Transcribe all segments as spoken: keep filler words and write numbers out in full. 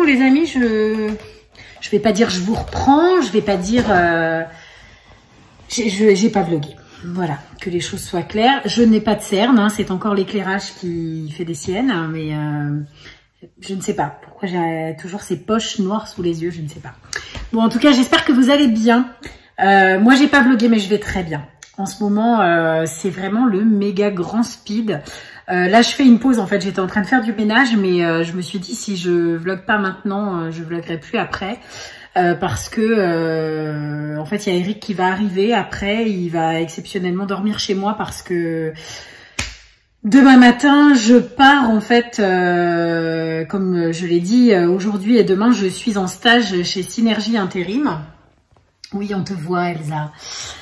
les amis, je je vais pas dire je vous reprends, je vais pas dire euh, j'ai pas vlogué. Voilà, que les choses soient claires. Je n'ai pas de cerne, hein, c'est encore l'éclairage qui fait des siennes, hein, mais euh, je ne sais pas pourquoi j'ai toujours ces poches noires sous les yeux, je ne sais pas. Bon, en tout cas, j'espère que vous allez bien. Euh, moi, j'ai pas vlogué, mais je vais très bien. En ce moment, euh, c'est vraiment le méga grand speed. Euh, là, je fais une pause. En fait, j'étais en train de faire du ménage, mais euh, je me suis dit si je vlogue pas maintenant, euh, je vloguerai plus après. Euh, parce que euh, en fait il y a Eric qui va arriver après, il va exceptionnellement dormir chez moi parce que demain matin je pars en fait euh, comme je l'ai dit aujourd'hui et demain je suis en stage chez Synergie Intérim. Oui, on te voit Elsa.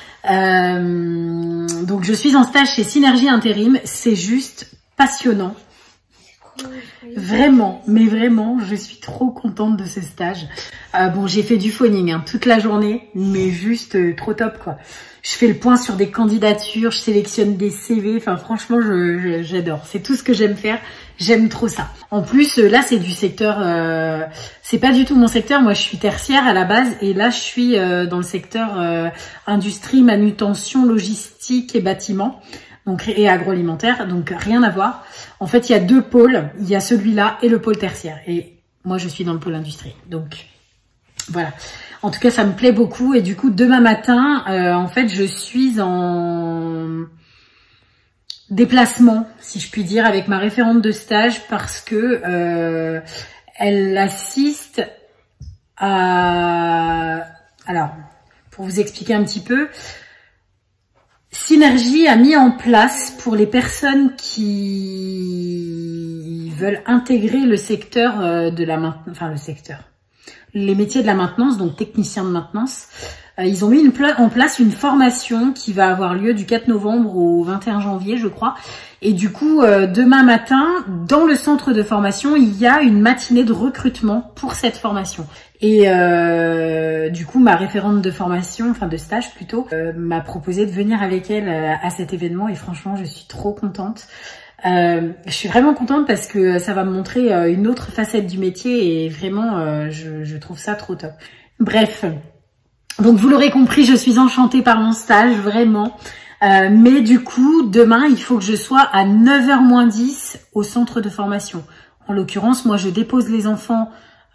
Euh, donc je suis en stage chez Synergie Intérim, c'est juste passionnant. Vraiment, mais vraiment, je suis trop contente de ce stage. Euh, bon, j'ai fait du phoning hein, toute la journée, mais juste euh, trop top quoi. Je fais le point sur des candidatures, je sélectionne des C V, enfin franchement, je, j'adore. C'est tout ce que j'aime faire, j'aime trop ça. En plus, euh, là, c'est du secteur, euh, c'est pas du tout mon secteur. Moi, je suis tertiaire à la base, et là, je suis euh, dans le secteur euh, industrie, manutention, logistique et bâtiment. Donc, et agroalimentaire, donc rien à voir. En fait, il y a deux pôles, il y a celui-là et le pôle tertiaire. Et moi, je suis dans le pôle industrie. Donc, voilà. En tout cas, ça me plaît beaucoup. Et du coup, demain matin, euh, en fait, je suis en déplacement, si je puis dire, avec ma référente de stage parce que euh, elle assiste à... Alors, pour vous expliquer un petit peu... Synergie a mis en place pour les personnes qui veulent intégrer le secteur de la maintenance, enfin le secteur, les métiers de la maintenance, donc technicien de maintenance. Euh, ils ont mis une pla en place une formation qui va avoir lieu du quatre novembre au vingt et un janvier, je crois. Et du coup, euh, demain matin, dans le centre de formation, il y a une matinée de recrutement pour cette formation. Et euh, du coup, ma référente de formation, enfin de stage plutôt, euh, m'a proposé de venir avec elle euh, à cet événement. Et franchement, je suis trop contente. Euh, je suis vraiment contente parce que ça va me montrer euh, une autre facette du métier et vraiment, euh, je, je trouve ça trop top. Bref, donc vous l'aurez compris, je suis enchantée par mon stage, vraiment. Euh, mais du coup, demain, il faut que je sois à neuf heures moins dix au centre de formation. En l'occurrence, moi, je dépose les enfants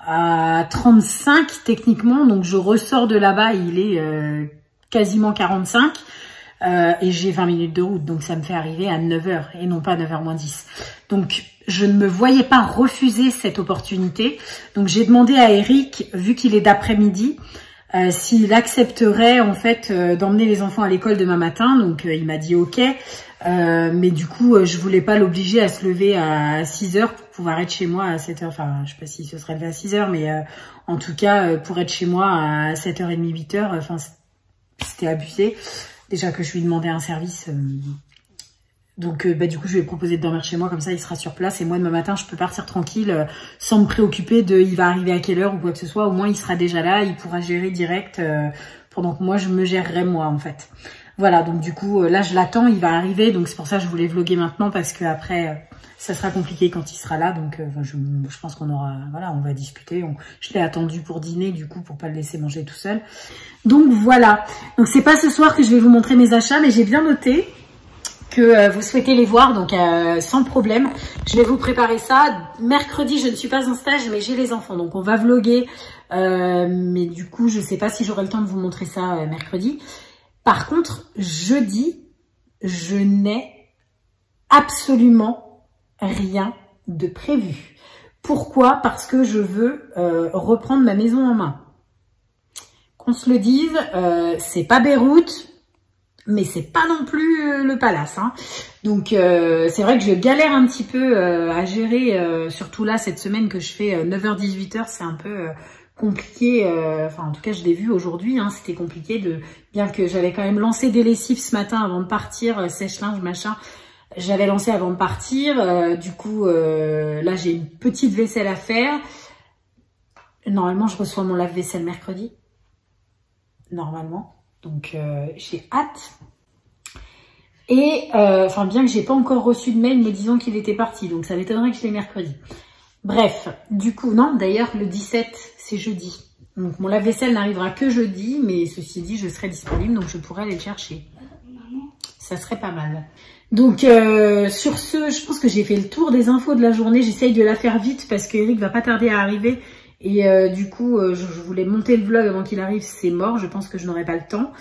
à trente-cinq techniquement, donc je ressors de là-bas, il est euh, quasiment quarante-cinq euh, et j'ai vingt minutes de route, donc ça me fait arriver à neuf heures et non pas neuf heures moins dix. Donc je ne me voyais pas refuser cette opportunité, donc j'ai demandé à Eric, vu qu'il est d'après-midi, euh, s'il accepterait en fait euh, d'emmener les enfants à l'école demain matin, donc euh, il m'a dit ok. Euh, mais du coup, euh, je voulais pas l'obliger à se lever à six heures pour pouvoir être chez moi à sept heures. Enfin, je sais pas si ce serait levé à six heures, mais euh, en tout cas, euh, pour être chez moi à sept heures trente, huit heures, enfin, c'était abusé. Déjà que je lui demandais un service. Euh, donc, euh, bah, du coup, je lui ai proposé de dormir chez moi, comme ça, il sera sur place. Et moi, demain matin, je peux partir tranquille, euh, sans me préoccuper de il va arriver à quelle heure ou quoi que ce soit. Au moins, il sera déjà là, il pourra gérer direct, euh, pendant que moi, je me gérerai moi, en fait. Voilà, donc du coup, là, je l'attends, il va arriver. Donc, c'est pour ça que je voulais vlogger maintenant parce que après, ça sera compliqué quand il sera là. Donc, euh, je, je pense qu'on aura, voilà, on va discuter. On, je l'ai attendu pour dîner, du coup, pour pas le laisser manger tout seul. Donc, voilà. Donc, c'est pas ce soir que je vais vous montrer mes achats, mais j'ai bien noté que euh, vous souhaitez les voir, donc euh, sans problème. Je vais vous préparer ça. Mercredi, je ne suis pas en stage, mais j'ai les enfants. Donc, on va vlogger. Euh, mais du coup, je sais pas si j'aurai le temps de vous montrer ça euh, mercredi. Par contre, jeudi, je n'ai absolument rien de prévu. Pourquoi? Parce que je veux euh, reprendre ma maison en main. Qu'on se le dise, euh, c'est pas Beyrouth, mais c'est pas non plus euh, le palace. Hein. Donc euh, c'est vrai que je galère un petit peu euh, à gérer, euh, surtout là cette semaine que je fais euh, neuf heures dix-huit heures, c'est un peu... Euh, compliqué, euh, enfin en tout cas je l'ai vu aujourd'hui, hein, c'était compliqué, de bien que j'avais quand même lancé des lessives ce matin avant de partir, euh, sèche-linge machin, j'avais lancé avant de partir, euh, du coup euh, là j'ai une petite vaisselle à faire, normalement je reçois mon lave-vaisselle mercredi, normalement, donc euh, j'ai hâte, et euh, enfin bien que j'ai pas encore reçu de mail me disant qu'il était parti, donc ça m'étonnerait que je l'ai mercredi. Bref, du coup, non, d'ailleurs, le dix-sept, c'est jeudi. Donc, mon lave-vaisselle n'arrivera que jeudi, mais ceci dit, je serai disponible, donc je pourrai aller le chercher. Ça serait pas mal. Donc, euh, sur ce, je pense que j'ai fait le tour des infos de la journée. J'essaye de la faire vite parce que Eric va pas tarder à arriver. Et euh, du coup, euh, je, je voulais monter le vlog avant qu'il arrive. C'est mort. Je pense que je n'aurai pas le temps.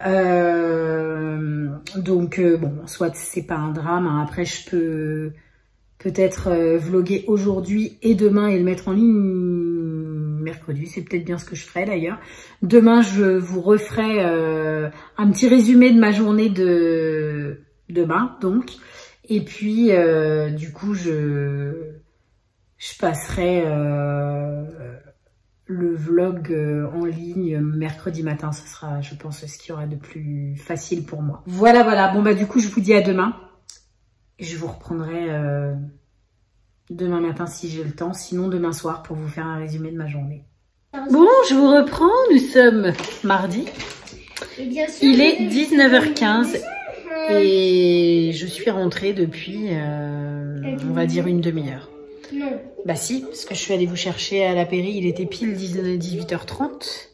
Euh, donc, euh, bon, soit c'est pas un drame. Hein. Après, je peux peut-être euh, vlogger aujourd'hui et demain et le mettre en ligne mercredi. C'est peut-être bien ce que je ferai d'ailleurs. Demain, je vous referai euh, un petit résumé de ma journée de demain, donc. Et puis, euh, du coup, je, je passerai euh, le vlog euh, en ligne mercredi matin. Ce sera, je pense, ce qui aura de plus facile pour moi. Voilà, voilà. Bon, bah du coup, je vous dis à demain. Je vous reprendrai euh, demain matin si j'ai le temps, sinon demain soir pour vous faire un résumé de ma journée. Bon, je vous reprends, nous sommes mardi. Il est dix-neuf heures quinze et je suis rentrée depuis, euh, on va dire, une demi-heure. Non. Bah si, parce que je suis allée vous chercher à la Péri, il était pile dix-huit heures trente.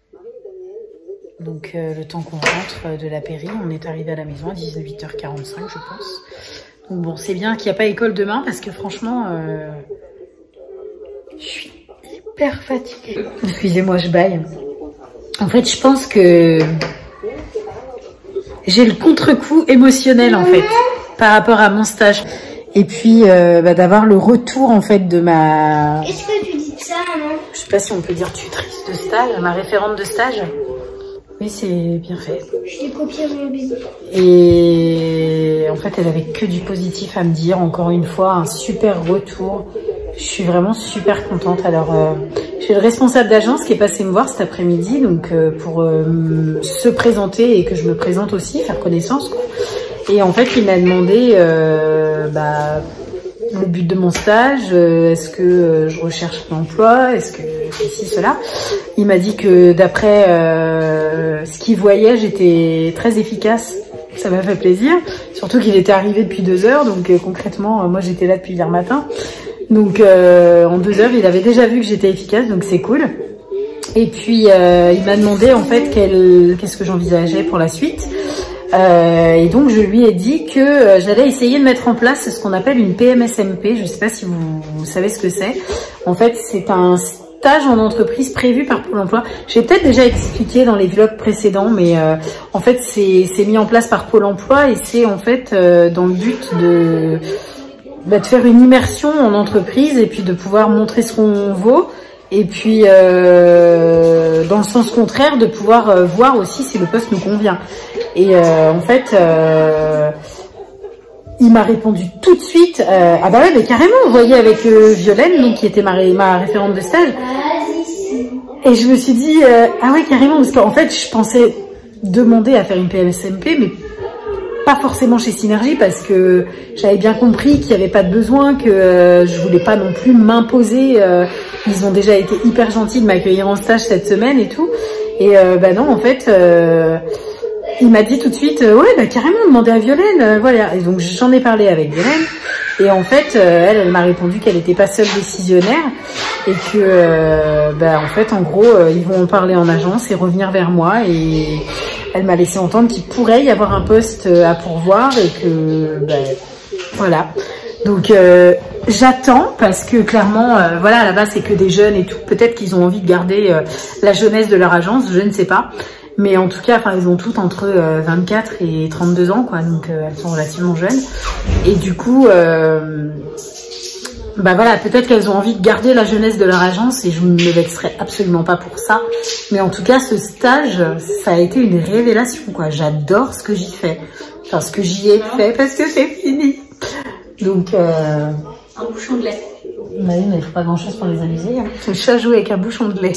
Donc euh, le temps qu'on rentre de la Péri, on est arrivé à la maison à dix-huit heures quarante-cinq, je pense. Donc bon, c'est bien qu'il n'y a pas école demain parce que franchement, euh, je suis hyper fatiguée. Excusez-moi, je baille. En fait, je pense que j'ai le contre-coup émotionnel en fait par rapport à mon stage. Et puis euh, bah, d'avoir le retour en fait de ma... Est-ce que tu dis ça, non? Je sais pas si on peut dire tutrice de stage, ma référente de stage. Oui, c'est bien fait. Je l'ai copié mon bébé. Et en fait, elle avait que du positif à me dire. Encore une fois, un super retour. Je suis vraiment super contente. Alors, euh, j'ai le responsable d'agence qui est passé me voir cet après-midi, donc euh, pour euh, se présenter et que je me présente aussi, faire connaissance, quoi. Et en fait, il m'a demandé euh, bah, le but de mon stage, euh, est-ce que euh, je recherche un emploi, est-ce que ceci, cela. Il m'a dit que d'après euh, ce qu'il voyait, j'étais très efficace. Ça m'a fait plaisir, surtout qu'il était arrivé depuis deux heures, donc euh, concrètement, euh, moi j'étais là depuis hier matin. Donc euh, en deux heures, il avait déjà vu que j'étais efficace, donc c'est cool. Et puis euh, il m'a demandé en fait quel, qu'est-ce que j'envisageais pour la suite. Euh, et donc je lui ai dit que euh, j'allais essayer de mettre en place ce qu'on appelle une P M S M P. Je ne sais pas si vous, vous savez ce que c'est. En fait, c'est un stage en entreprise prévu par Pôle emploi. J'ai peut-être déjà expliqué dans les vlogs précédents, mais euh, en fait c'est mis en place par Pôle emploi et c'est en fait euh, dans le but de, bah, de faire une immersion en entreprise et puis de pouvoir montrer ce qu'on vaut. Et puis, euh, dans le sens contraire, de pouvoir euh, voir aussi si le poste nous convient. Et euh, en fait, euh, il m'a répondu tout de suite, euh, ah bah ouais, mais carrément, vous voyez, avec euh, Violaine, donc qui était ma, ma référente de stage. Et je me suis dit, euh, ah ouais, carrément, parce qu'en fait, je pensais demander à faire une P M S M P, mais pas forcément chez Synergie, parce que j'avais bien compris qu'il n'y avait pas de besoin, que euh, je voulais pas non plus m'imposer. Euh, ils ont déjà été hyper gentils de m'accueillir en stage cette semaine et tout. Et euh, bah non, en fait, euh, il m'a dit tout de suite, euh, ouais, bah carrément, demandez à Violaine, euh, voilà. Et donc j'en ai parlé avec Violaine. Et en fait, euh, elle, elle m'a répondu qu'elle n'était pas seule décisionnaire et que, euh, bah en fait, en gros, euh, ils vont en parler en agence et revenir vers moi. Et elle m'a laissé entendre qu'il pourrait y avoir un poste à pourvoir et que, bah, voilà. Donc euh, j'attends parce que clairement, euh, voilà, à la base c'est que des jeunes et tout. Peut-être qu'ils ont envie de garder euh, la jeunesse de leur agence, je ne sais pas. Mais en tout cas, enfin, ils ont toutes entre euh, vingt-quatre et trente-deux ans, quoi. Donc euh, elles sont relativement jeunes. Et du coup, euh, bah voilà, peut-être qu'elles ont envie de garder la jeunesse de leur agence et je ne me vexerai absolument pas pour ça. Mais en tout cas, ce stage, ça a été une révélation, quoi. J'adore ce que j'y fais. Enfin, ce que j'y ai fait parce que c'est fini. Donc, euh... un bouchon de lait. Bah oui, mais il faut pas grand chose pour les amuser. Hein. Le chat joue avec un bouchon de lait.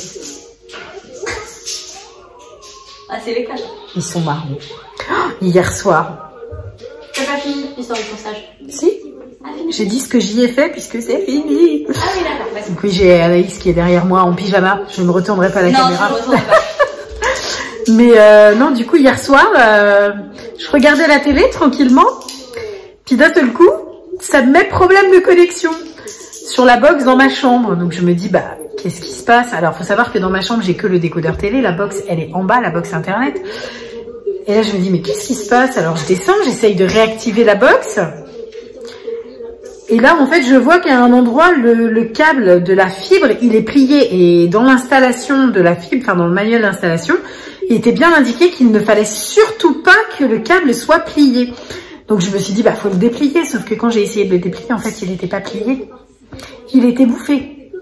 Ah, c'est les cas. Ils sont marrants. Oh, hier soir. T'as pas fini l'histoire du stage? Si. Ah, j'ai dit ce que j'y ai fait puisque c'est fini. Ah oui, d'accord. Donc oui, j'ai Anaïs qui est derrière moi en pyjama. Je ne me retournerai pas la non, caméra. Je me retourne pas. Mais euh, non, du coup, hier soir, euh, je regardais la télé tranquillement. Puis d'un seul coup, ça me met problème de connexion sur la box dans ma chambre. Donc je me dis, bah, qu'est-ce qui se passe? Alors, faut savoir que dans ma chambre, j'ai que le décodeur télé. La box, elle est en bas, la box internet. Et là, je me dis, mais qu'est-ce qui se passe? Alors, je descends, j'essaye de réactiver la box. Et là, en fait, je vois qu'à un endroit, le, le câble de la fibre, il est plié. Et dans l'installation de la fibre, enfin, dans le manuel d'installation, il était bien indiqué qu'il ne fallait surtout pas que le câble soit plié. Donc, je me suis dit, bah, faut le déplier. Sauf que quand j'ai essayé de le déplier, en fait, il n'était pas plié. Il était bouffé.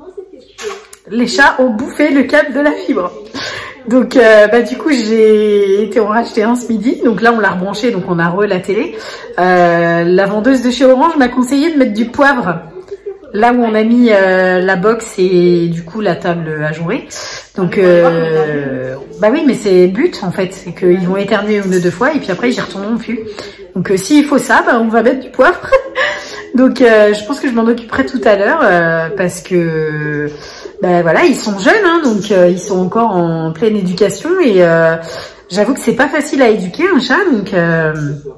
Les chats ont bouffé le câble de la fibre. Donc, euh, bah, du coup, j'ai été en racheter un ce midi. Donc là, on l'a rebranché, donc on a re la télé. Euh, la vendeuse de chez Orange m'a conseillé de mettre du poivre là où on a mis euh, la box et du coup la table ajourée. Donc, euh, bah oui, mais c'est le but en fait, c'est qu'ils vont éternuer une ou deux fois et puis après ils y retourneront plus. Donc, euh, s'il faut ça, bah, on va mettre du poivre. Donc, euh, je pense que je m'en occuperai tout à l'heure euh, parce que, ben voilà, ils sont jeunes, hein, donc euh, ils sont encore en pleine éducation et euh, j'avoue que c'est pas facile à éduquer un chat, donc euh,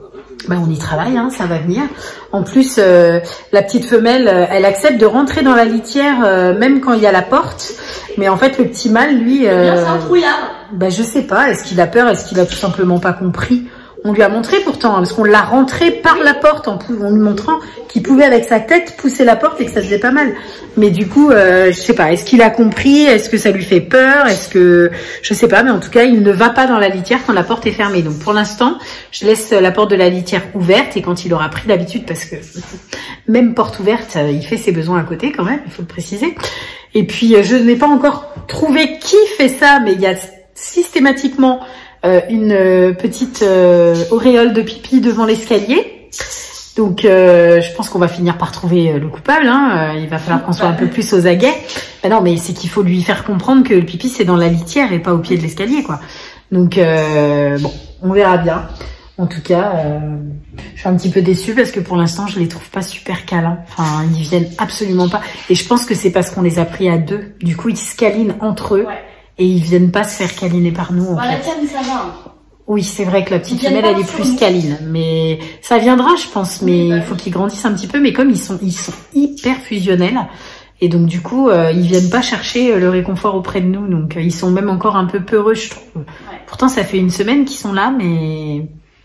ben on y travaille, hein, ça va venir. En plus, euh, la petite femelle, elle accepte de rentrer dans la litière euh, même quand il y a la porte, mais en fait le petit mâle, lui, euh, c'est un trouillard. Ben je sais pas, est-ce qu'il a peur, est-ce qu'il a tout simplement pas compris? On lui a montré pourtant, hein, parce qu'on l'a rentré par la porte en, en lui montrant qu'il pouvait avec sa tête pousser la porte et que ça faisait pas mal. Mais du coup, euh, je sais pas, est-ce qu'il a compris? Est-ce que ça lui fait peur? Est-ce que... Je sais pas, mais en tout cas, il ne va pas dans la litière quand la porte est fermée. Donc pour l'instant, je laisse la porte de la litière ouverte et quand il aura pris l'habitude, parce que même porte ouverte, il fait ses besoins à côté quand même, il faut le préciser. Et puis, je n'ai pas encore trouvé qui fait ça, mais il y a systématiquement... Euh, une euh, petite euh, auréole de pipi devant l'escalier. Donc, euh, je pense qu'on va finir par trouver euh, le coupable. Hein. Euh, il va falloir qu'on soit un peu plus aux aguets. Ben non, mais c'est qu'il faut lui faire comprendre que le pipi, c'est dans la litière et pas au pied de l'escalier, quoi. Donc, euh, bon, on verra bien. En tout cas, euh, je suis un petit peu déçue parce que pour l'instant, je les trouve pas super câlins. Enfin, ils viennent absolument pas. Et je pense que c'est parce qu'on les a pris à deux. Du coup, ils se câlinent entre eux. Ouais. Et ils viennent pas se faire câliner par nous, en bah, fait. La canne, ça va. Oui, c'est vrai que la petite femelle, elle est plus câline. Mais ça viendra, je pense. Mais oui, bah, il faut qu'ils grandissent un petit peu. Mais comme ils sont, ils sont hyper fusionnels. Et donc, du coup, euh, ils viennent pas chercher le réconfort auprès de nous. Donc, euh, ils sont même encore un peu peureux, je trouve. Ouais. Pourtant, ça fait une semaine qu'ils sont là, mais...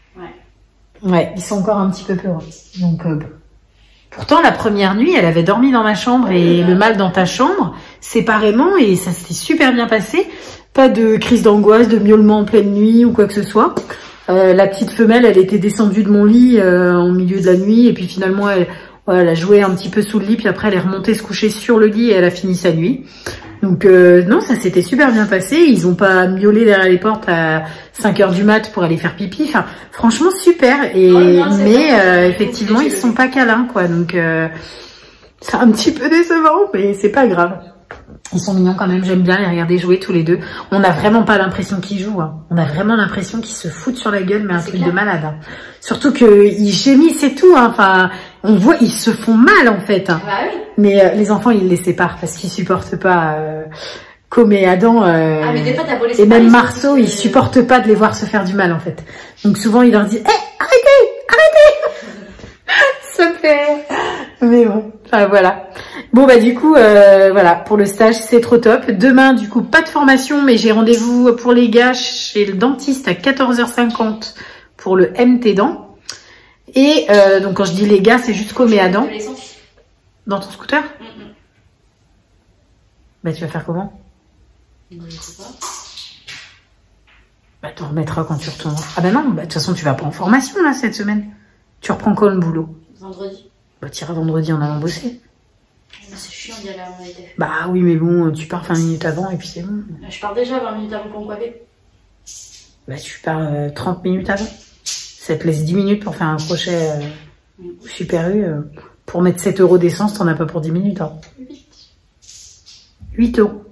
Ouais. Ouais, ils sont encore un petit peu peureux. Donc, euh, bon. Pourtant, la première nuit, elle avait dormi dans ma chambre et le mâle dans ta chambre, séparément, et ça s'était super bien passé. Pas de crise d'angoisse, de miaulement en pleine nuit ou quoi que ce soit. Euh, la petite femelle, elle était descendue de mon lit euh, en milieu de la nuit, et puis finalement, elle, ouais, elle a joué un petit peu sous le lit, puis après, elle est remontée se coucher sur le lit et elle a fini sa nuit. Donc, euh, non, ça s'était super bien passé. Ils ont pas miaulé derrière les portes à cinq heures du mat pour aller faire pipi. Enfin, franchement, super. Et, ouais, non, mais euh, effectivement, ils sont pas câlins, quoi. Donc, euh, c'est un petit peu décevant, mais c'est pas grave. Ils sont mignons quand même. J'aime bien les regarder jouer tous les deux. On n'a vraiment pas l'impression qu'ils jouent. Hein. On a vraiment l'impression qu'ils se foutent sur la gueule, mais un truc clair. De malade. Hein. Surtout qu'ils gémissent, c'est tout. Hein. Enfin, on voit, ils se font mal, en fait. Hein. Bah oui. Mais euh, les enfants, ils les séparent parce qu'ils supportent pas... Euh, Comme et Adam euh, ah, mais des fois, t'as beau les et même Marceau, ils supportent pas de les voir se faire du mal, en fait. Donc souvent, il leur dit hey, « arrêtez, arrêtez !» Ça me fait... Mais bon, enfin voilà. Bon, bah du coup, euh, voilà, pour le stage, c'est trop top. Demain, du coup, pas de formation, mais j'ai rendez-vous pour les gars chez le dentiste à quatorze heures cinquante pour le M T dents. Et euh, donc, quand je dis les gars, c'est juste comme et Adam. Dans ton scooter mm-hmm. Bah, tu vas faire comment? Je sais pas. Bah, t'en remettras quand tu retournes. Ah bah non, bah de toute façon, tu vas pas en formation, là, cette semaine. Tu reprends quand le boulot? Vendredi. Bah, t'iras vendredi en allant bosser. C'est chiant d'y aller avant l'été. Bah oui, mais bon, tu pars vingt minutes avant et puis c'est bon. Je pars déjà vingt minutes avant qu'on me coiffe. Bah, tu pars euh, trente minutes avant. Ça te laisse dix minutes pour faire un crochet euh, mm. Super U. Euh, pour mettre sept euros d'essence, t'en as pas pour dix minutes. Hein. huit. huit euros.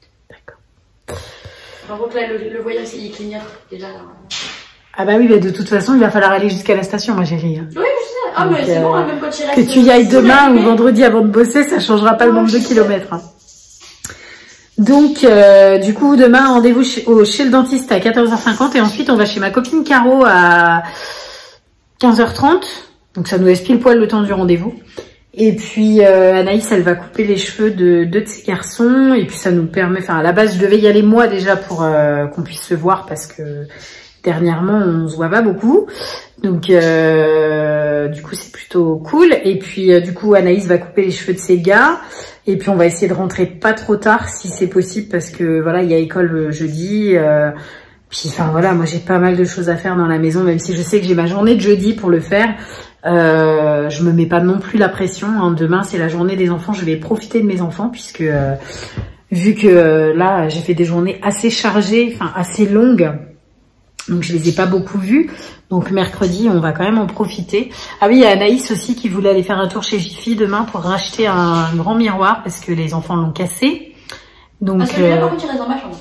Par contre, là, le, le voyage, il clignote déjà. Là. Ah bah oui, mais de toute façon, il va falloir aller jusqu'à la station, ma chérie. Oui, je sais. Ah, donc, mais c'est euh, bon, même quand tu restes... Que tu y ailles demain ou vendredi avant de bosser, ça changera pas le nombre de kilomètres. Hein. Donc, euh, du coup, demain, rendez-vous chez, au, chez le dentiste à quatorze heures cinquante et ensuite, on va chez ma copine Caro à quinze heures trente. Donc, ça nous laisse pile poil le temps du rendez-vous. Et puis euh, Anaïs, elle va couper les cheveux de deux de ses garçons. Et puis ça nous permet... Enfin, à la base, je devais y aller moi déjà pour euh, qu'on puisse se voir parce que dernièrement, on se voit pas beaucoup. Donc, euh, du coup, c'est plutôt cool. Et puis, euh, du coup, Anaïs va couper les cheveux de ses gars. Et puis, on va essayer de rentrer pas trop tard si c'est possible parce que, voilà, il y a école jeudi. Euh, puis, enfin, voilà, moi, j'ai pas mal de choses à faire dans la maison, même si je sais que j'ai ma journée de jeudi pour le faire. Euh, je me mets pas non plus la pression. Hein. Demain, c'est la journée des enfants. Je vais profiter de mes enfants puisque, euh, vu que euh, là, j'ai fait des journées assez chargées, enfin, assez longues. Donc, je les ai pas beaucoup vus. Donc, mercredi, on va quand même en profiter. Ah oui, il y a Anaïs aussi qui voulait aller faire un tour chez Jiffy demain pour racheter un grand miroir parce que les enfants l'ont cassé. Donc, parce que euh... là, par contre, il reste dans ma chambre.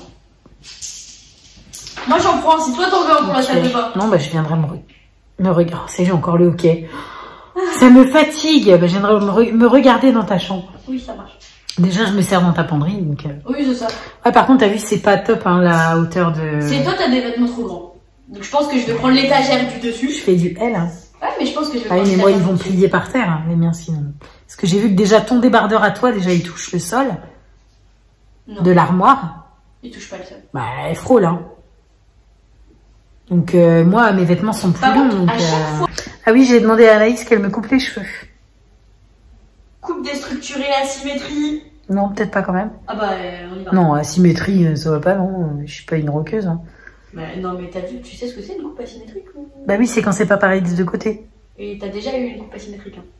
Moi, j'en prends. Si toi, t'en veux un pour okay. la salle de bain. Non, bah, je viendrai me, re... me regarder. C'est j'ai encore le hockey. Ça me fatigue. Bah, je viendrai me, re... me regarder dans ta chambre. Oui, ça marche. Déjà, je me sers dans ta penderie. Donc, euh... oui, c'est ça. Ouais, par contre, t'as vu, c'est pas top, hein, la hauteur de... C'est toi, t'as des vêtements trop grands. Donc je pense que je vais prendre l'étagère du dessus. Je fais du L. Hein. Ouais, mais je pense que je vais ah, prendre mais moi, ils vont plier par terre, hein, les miens, sinon. Parce que j'ai vu que déjà ton débardeur à toi, déjà, il touche le sol. Non. De l'armoire. Il touche pas le sol. Bah, elle frôle, hein. Donc, euh, moi, mes vêtements sont plus longs. Donc, à chaque euh... fois... Ah oui, j'ai demandé à Anaïs qu'elle me coupe les cheveux. Coupe déstructurée, asymétrie. Non, peut-être pas quand même. Ah bah, euh, on y va. Non, asymétrie, ça va pas, non. Je suis pas une roqueuse, hein. Bah, non, mais t'as vu, tu sais ce que c'est une coupe asymétrique ou... Bah oui, c'est quand c'est pas pareil des deux côtés. Et t'as déjà eu une coupe asymétrique, hein.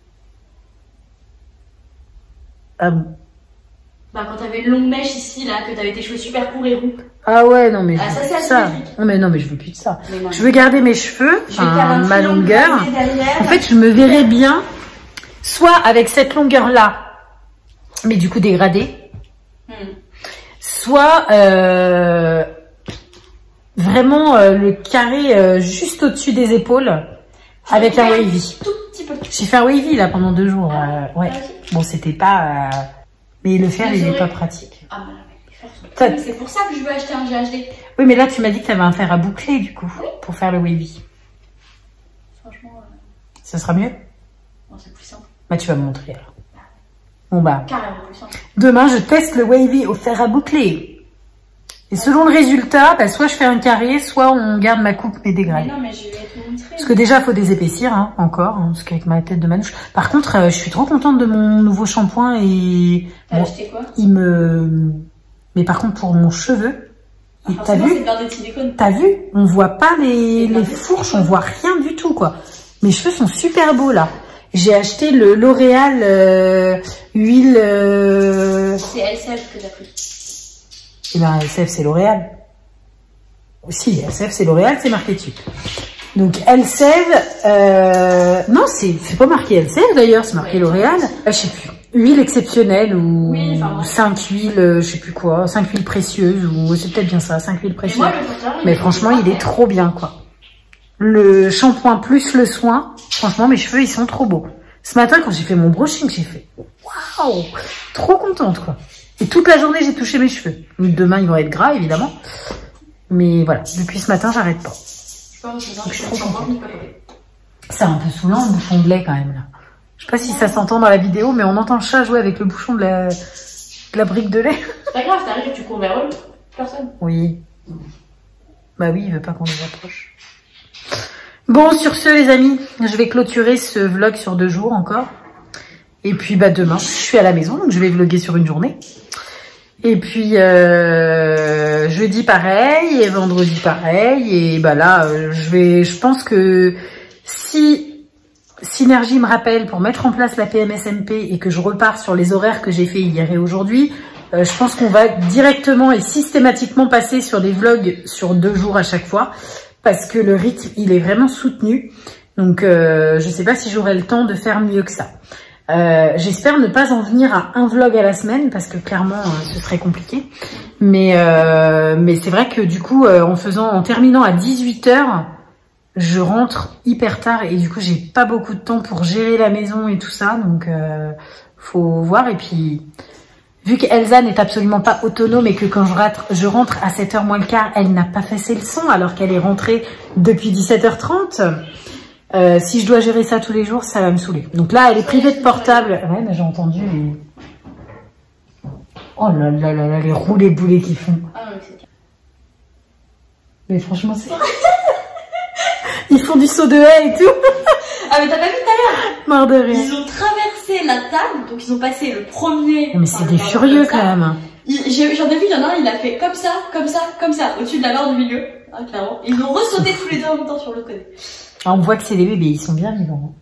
Ah bon? Bah, quand t'avais une longue mèche ici, là, que t'avais tes cheveux super courts et roux. Ah ouais, non, mais ah, je ça, veux c'est ça. asymétrique. Non, mais non, mais je veux plus de ça. Non, je veux garder mes cheveux, enfin, ma longueur. En fait, je me verrais bien, soit avec cette longueur-là, mais du coup dégradée, hmm. soit... Euh... vraiment euh, le carré euh, juste au-dessus des épaules avec un wavy. J'ai fait un wavy là pendant deux jours. Euh, ouais. Bon, c'était pas... Euh... Mais le fer, il est pas pratique. Ah bah les fers sont... C'est pour ça que je veux acheter un G H D. Oui, mais là, tu m'as dit que tu avais un fer à boucler du coup, oui. pour faire le wavy. Franchement... Euh... Ça sera mieux? Non, c'est plus simple. Bah, tu vas me montrer alors. Bon bah... Carrément plus simple. Demain, je teste le wavy au fer à boucler. Et selon le résultat, bah, soit je fais un carré, soit on garde ma coupe mais dégradée. Mais non, mais je vais te montrer. Parce que déjà, il faut des épaissir, hein, encore, hein, parce qu'avec ma tête de manouche. Par contre, euh, je suis trop contente de mon nouveau shampoing et... T'as bon, acheté quoi? Il me... Mais par contre, pour mon cheveu, ah, t'as vu? T'as vu? On voit pas les, les fourches, on voit rien du tout, quoi. Mes cheveux sont super beaux, là. J'ai acheté le L'Oréal euh, huile... Euh... C'est L C F que t'as pris. Eh ben, L C F, c'est L'Oréal. Si, L C F, c'est L'Oréal, c'est marqué dessus. Donc, L C F, euh... non, c'est pas marqué L C F d'ailleurs, c'est marqué ouais, L'Oréal. Euh, je sais plus. Huile exceptionnelle ou oui, enfin, cinq huiles, euh, je sais plus quoi, cinq huiles précieuses ou c'est peut-être bien ça, cinq huiles précieuses. Moi, mais franchement, il est trop bien, quoi. Le shampoing plus le soin, franchement, mes cheveux, ils sont trop beaux. Ce matin, quand j'ai fait mon brushing, j'ai fait waouh, trop contente, quoi. Et toute la journée, j'ai touché mes cheveux. Demain, ils vont être gras, évidemment. Mais voilà, depuis ce matin, j'arrête pas. Je suis trop contente. C'est un peu saoulant, le bouchon de lait, quand même, là. Je sais pas si ça s'entend dans la vidéo, mais on entend le chat jouer avec le bouchon de la, de la brique de lait. C'est pas grave, t'arrives, tu cours vers eux. Personne. Oui. Bah oui, il veut pas qu'on les approche. Bon, sur ce, les amis, je vais clôturer ce vlog sur deux jours encore. Et puis, bah, demain, je suis à la maison, donc je vais vlogger sur une journée. Et puis, euh, jeudi, pareil, et vendredi, pareil. Et bah là, je vais, je pense que si Synergie me rappelle pour mettre en place la P M S M P et que je repars sur les horaires que j'ai fait hier et aujourd'hui, euh, je pense qu'on va directement et systématiquement passer sur des vlogs sur deux jours à chaque fois. Parce que le rythme, il est vraiment soutenu. Donc, euh, je sais pas si j'aurai le temps de faire mieux que ça. Euh, J'espère ne pas en venir à un vlog à la semaine parce que clairement, euh, ce serait compliqué. Mais, euh, mais c'est vrai que du coup, euh, en faisant, en terminant à dix-huit heures, je rentre hyper tard et du coup, j'ai pas beaucoup de temps pour gérer la maison et tout ça. Donc, euh, faut voir. Et puis, vu qu'Elsa n'est absolument pas autonome et que quand je rentre, je rentre à sept heures moins le quart, elle n'a pas fait ses leçons alors qu'elle est rentrée depuis dix-sept heures trente. Euh, si je dois gérer ça tous les jours, ça va me saouler. Donc là, elle est privée de portable. Ouais, mais j'ai entendu les... Oh là là là là, les roulés boulets qu'ils font. Ah non, c'est... Mais franchement, c'est... Ils font du saut de haie et tout. Ah mais t'as pas vu tout à l'heure? Mort de rire. Ils ont traversé la table, donc ils ont passé le premier... Mais c'est des furieux quand même. J'en ai vu, il y en a un, il a fait comme ça, comme ça, comme ça, au-dessus de la barre du milieu. Ah, clairement. Ils ont ressauté tous les deux en même temps sur le côté. Ah, on voit que c'est des bébés, ils sont bien vivants.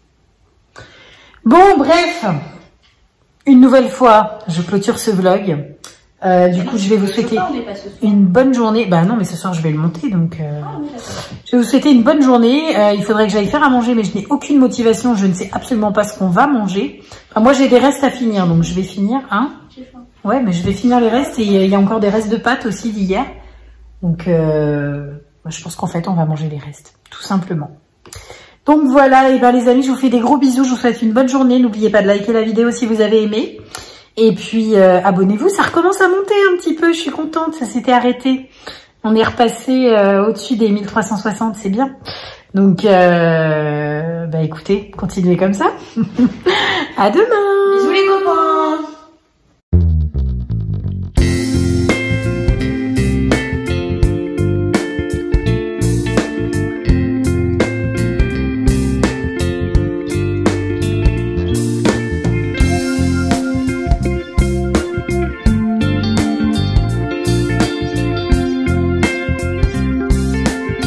Bon, bref. Une nouvelle fois, je clôture ce vlog. Euh, du coup, je vais vous souhaiter une bonne journée. Bah non, mais ce soir, je vais le monter, donc... Euh... Ah, oui, je vais vous souhaiter une bonne journée. Euh, il faudrait que j'aille faire à manger, mais je n'ai aucune motivation. Je ne sais absolument pas ce qu'on va manger. Enfin, moi, j'ai des restes à finir, donc je vais finir, hein. J'ai faim. Ouais, mais je vais finir les restes et il y a encore des restes de pâtes aussi d'hier. Donc, euh, je pense qu'en fait, on va manger les restes, tout simplement. Donc voilà, et ben les amis, je vous fais des gros bisous. Je vous souhaite une bonne journée. N'oubliez pas de liker la vidéo si vous avez aimé. Et puis, euh, abonnez-vous. Ça recommence à monter un petit peu. Je suis contente. Ça s'était arrêté. On est repassé euh, au-dessus des mille trois cent soixante. C'est bien. Donc, euh, bah écoutez, continuez comme ça. À demain.